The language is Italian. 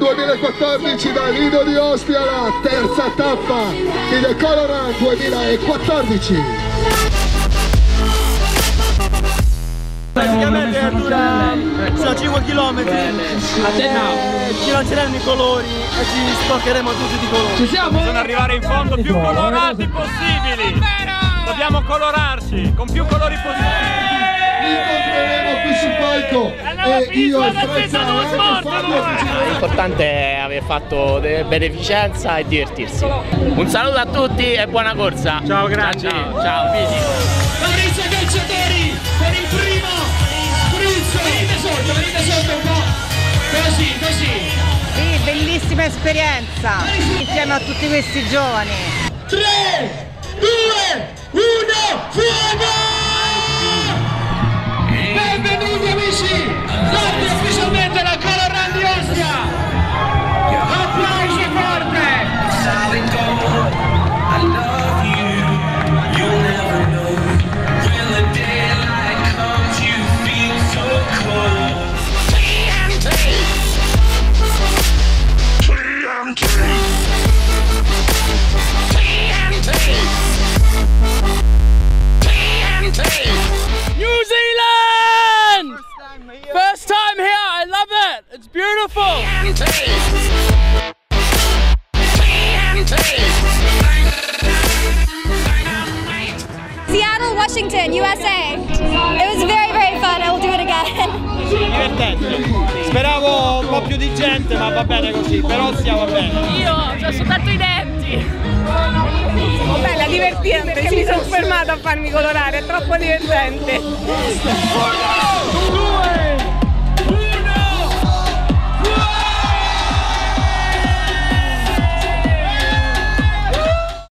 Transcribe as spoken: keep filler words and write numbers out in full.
duemilaquattordici da Lido di Ostia, la terza tappa il Colorado duemilaquattordici. Praticamente dura sono cinque chilometri, eh, ci lanceranno i colori e ci sporcheremo tutti di colori. Ci siamo? Bisogna arrivare in fondo più colorati possibili. Dobbiamo colorarci con più colori possibili. Li incontreremo qui sul palco e io e Frezza e Fabio. L'importante è aver fatto beneficenza e divertirsi. Un saluto a tutti e buona corsa. Ciao, grazie. Ciao, ciao, Visi. Maurizio Calciatori per il primo spruzzo. Venite sotto, venite sotto un po'. Così, così. Sì, bellissima esperienza insieme a tutti questi giovani. tre, due, uno, fuoco! Benvenuti amici, parte ufficialmente la Colorado di Ostia. Applausi forte. New Zealand! First time here, I love it! It's beautiful! Seattle, Washington, U S A. It was very, very fun. I will do it again. Divertente. Speravo un po' più di gente, ma va bene così, però Ostia va bene. Io ho soltanto i denti. Bella, divertente, mi sono fermata a farmi colorare, è troppo divertente.